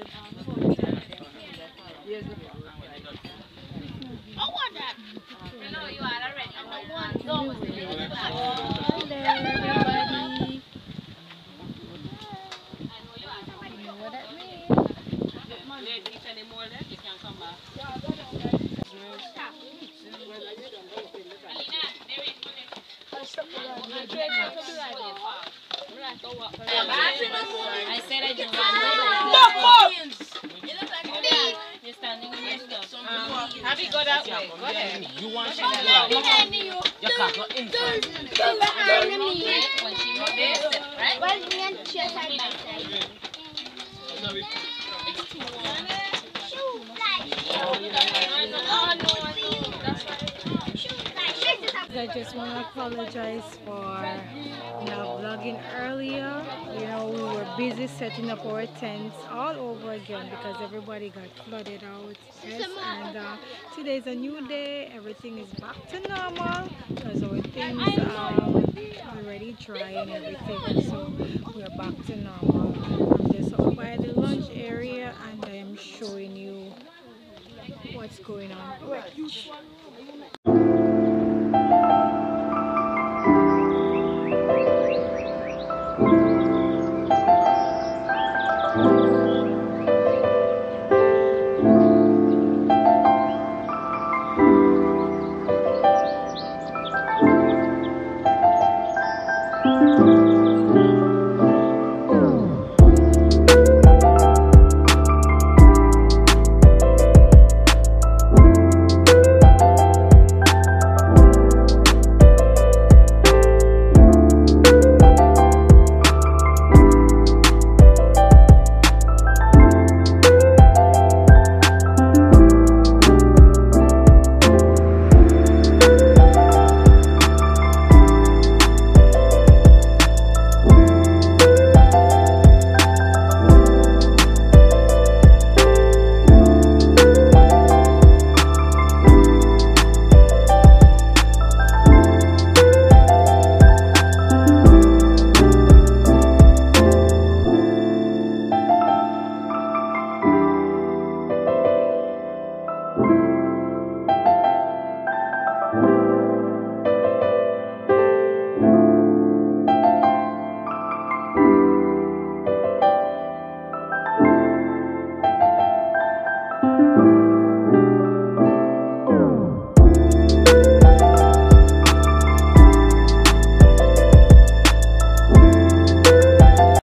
Hello, everybody. You know what that means? I said I didn't want to. You're standing on your stuff. Have you go that way? Go ahead. You want to behind you. You can't go in front. Behind me. When she wrote there, right? Well, me and Chia side by side. I just want to apologize for not vlogging earlier. You know, we were busy setting up our tents all over again because everybody got flooded out. Yes, and today's a new day. Everything is back to normal because our things are already dry and everything. So we're back to normal. I'm just up by the lunch area and I am showing you what's going on.